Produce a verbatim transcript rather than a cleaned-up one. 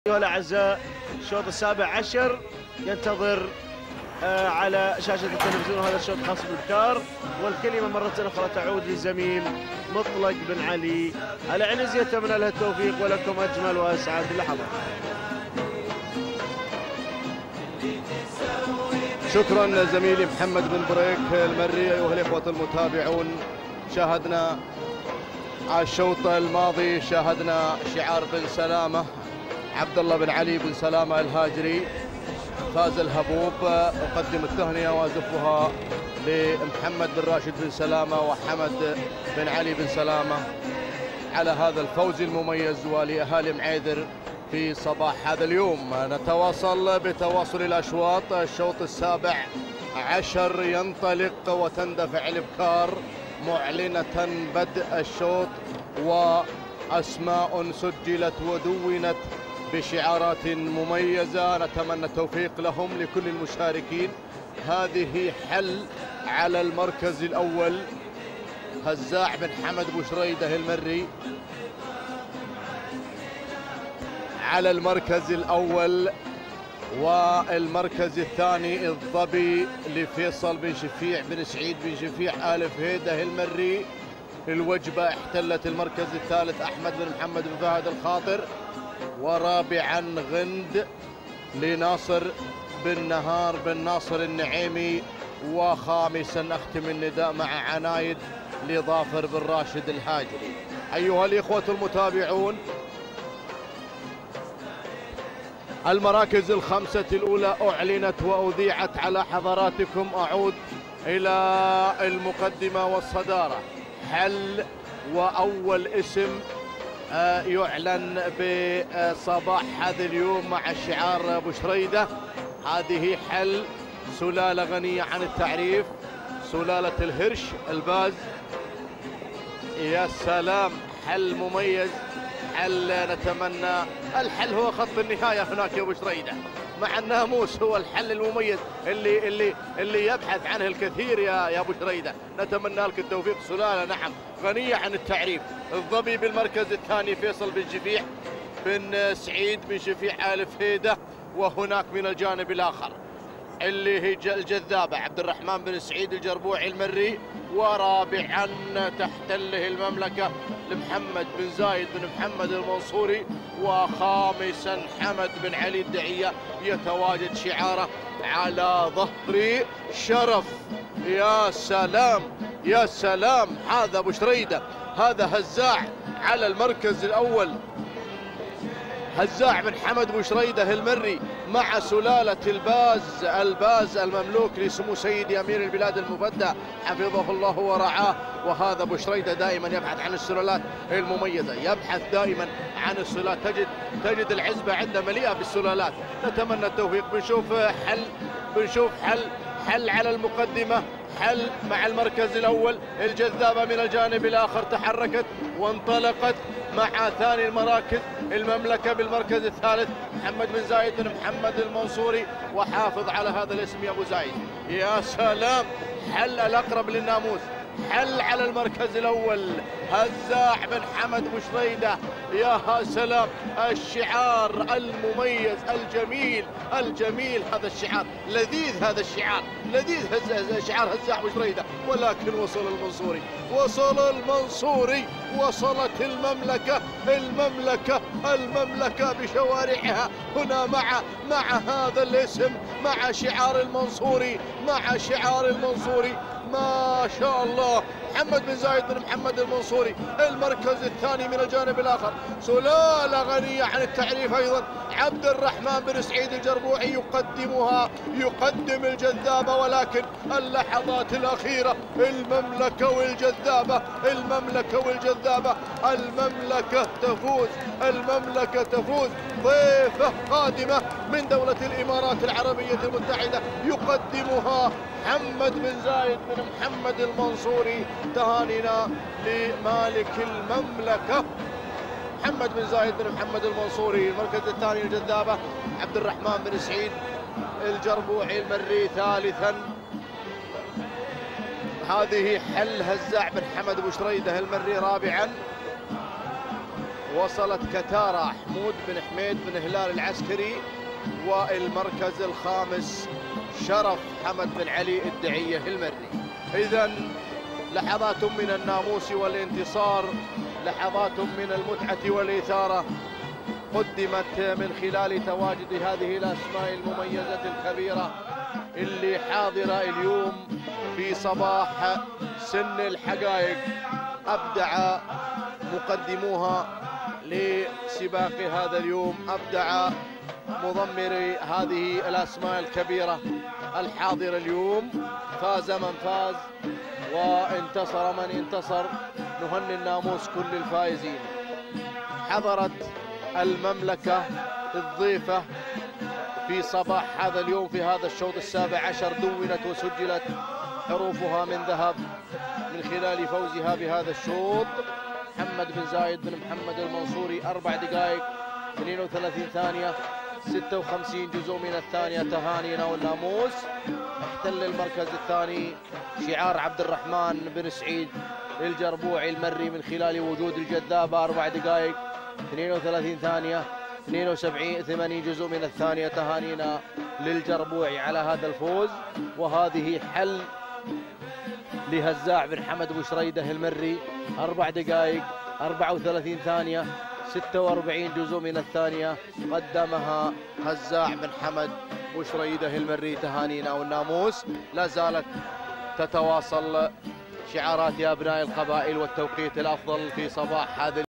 أيها الأعزاء، الشوط السابع عشر ينتظر آه على شاشة التلفزيون هذا الشوط خاص بالكار، والكلمة مرة أخرى تعود للزميل مطلق بن علي. العنز يتمنى له التوفيق ولكم أجمل وأسعد اللحظات. شكرا زميلي محمد بن بريك المري. أيها الإخوة المتابعون، شاهدنا الشوط الماضي شاهدنا شعار بن سلامة عبد الله بن علي بن سلامة الهاجري فاز الهبوب. أقدم التهنئة وأزفها لمحمد بن راشد بن سلامة وحمد بن علي بن سلامة على هذا الفوز المميز، ولأهالي معيذر في صباح هذا اليوم. نتواصل بتواصل الأشواط. الشوط السابع عشر ينطلق وتندفع الإبكار معلنة بدء الشوط، وأسماء سجلت ودونت بشعارات مميزة. نتمنى التوفيق لهم لكل المشاركين. هذه حل على المركز الأول هزاع بن حمد بوشريده المري على المركز الأول، والمركز الثاني الظبي لفيصل بن شفيع بن سعيد بن شفيع آل فهيده المري. الوجبة احتلت المركز الثالث أحمد بن محمد بن فهد الخاطر، ورابعا غند لناصر بن نهار بن ناصر النعيمي، وخامسا أختم النداء مع عنايد لظافر بن راشد الهاجري. أيها الإخوة المتابعون، المراكز الخمسة الأولى أعلنت وأذيعت على حضراتكم. أعود إلى المقدمة والصدارة. حل وأول اسم يعلن بصباح هذا اليوم مع شعار بوشريده. هذه حل سلالة غنية عن التعريف، سلالة الهرش الباز. يا سلام، حل مميز، حل نتمنى. الحل هو خط النهاية هناك يا بوشريده، مع الناموس هو الحل المميز اللي اللي اللي يبحث عنه الكثير يا يا بوشريده. نتمنى لك التوفيق. سلالة نعم غنية عن التعريف. الظبي بالمركز الثاني فيصل بن شفيع بن سعيد بن شفيع آل فهيده، وهناك من الجانب الآخر اللي هي الجذابة عبد الرحمن بن سعيد الجربوعي المري، ورابعا تحتله المملكة لمحمد بن زايد بن محمد المنصوري، وخامسا حمد بن علي الدعية يتواجد شعاره على ظهر شرف. يا سلام يا سلام، هذا بوشريده، هذا هزاع على المركز الأول. هزاع بن حمد بوشريده المري مع سلالة الباز الباز المملوك لسمو سيدي أمير البلاد المفدى حفظه الله ورعاه. وهذا بوشريده دائما يبحث عن السلالات المميزة، يبحث دائما عن السلالات. تجد تجد العزبة عنده مليئة بالسلالات. نتمنى التوفيق. بنشوف حل بنشوف حل حل على المقدمة، حل مع المركز الأول. الجذابة من الجانب الآخر تحركت وانطلقت مع ثاني المراكز. المملكة بالمركز الثالث محمد بن زايد بن محمد المنصوري، وحافظ على هذا الاسم يا أبو زايد. يا سلام، حل الأقرب للناموس، حل على المركز الأول هزاع بن حمد بوشريده. يا سلام، الشعار المميز الجميل الجميل. هذا الشعار لذيذ، هذا الشعار لذيذ. هز شعار هزاع بوشريده، ولكن وصل المنصوري، وصل المنصوري، وصلت المملكة المملكة المملكة بشوارعها هنا مع مع هذا الاسم، مع شعار المنصوري، مع شعار المنصوري. ما شاء الله، محمد بن زايد بن محمد المنصوري المركز الثاني من الجانب الآخر. سلالة غنية عن التعريف أيضا. عبد الرحمن بن سعيد الجربوعي يقدمها، يقدم الجذابة، ولكن اللحظات الأخيرة المملكة والجذابة، المملكة والجذابة. المملكة تفوز، المملكة تفوز. ضيفة قادمة من دولة الإمارات العربية المتحدة يقدمها محمد بن زايد بن محمد المنصوري. تهانينا لمالك المملكة محمد بن زايد بن محمد المنصوري. المركز الثاني الجذابة عبد الرحمن بن سعيد الجربوعي المري ثالثا. هذه حل هزاع بن حمد بوشريده المري رابعا. وصلت كتارة حمود بن حميد بن هلال العسكري، والمركز الخامس شرف حمد بن علي الدعية المري. إذن لحظات من الناموس والانتصار، لحظات من المتعة والإثارة قدمت من خلال تواجد هذه الأسماء المميزة الخبيرة اللي حاضرة اليوم في صباح سن الحقائق. أبدع مقدموها لسباق هذا اليوم، أبدع مضمري هذه الأسماء الكبيرة الحاضرة اليوم. فاز من فاز وانتصر من انتصر، نهني الناموس كل الفائزين. حضرت المملكة الضيفة في صباح هذا اليوم في هذا الشوط السابع عشر، دونت وسجلت حروفها من ذهب من خلال فوزها بهذا الشوط. محمد بن زايد بن محمد المنصوري أربع دقائق اثنين وثلاثين ثانية ستة وخمسين جزء من الثانية، تهانينا والناموس. احتل المركز الثاني شعار عبد الرحمن بن سعيد الجربوعي المري من خلال وجود الجذابة أربع دقائق اثنين وثلاثين ثانية اثنين وسبعين ثمانين جزء من الثانية، تهانينا للجربوعي على هذا الفوز. وهذه حل لهزاع بن حمد بشريده المري أربع دقائق أربعة وثلاثين ثانية ستة وأربعين جزء من الثانية، قدمها هزاع بن حمد بشريده المري، تهانينا والناموس. لا زالت تتواصل شعارات يا أبناء القبائل والتوقيت الأفضل في صباح هذا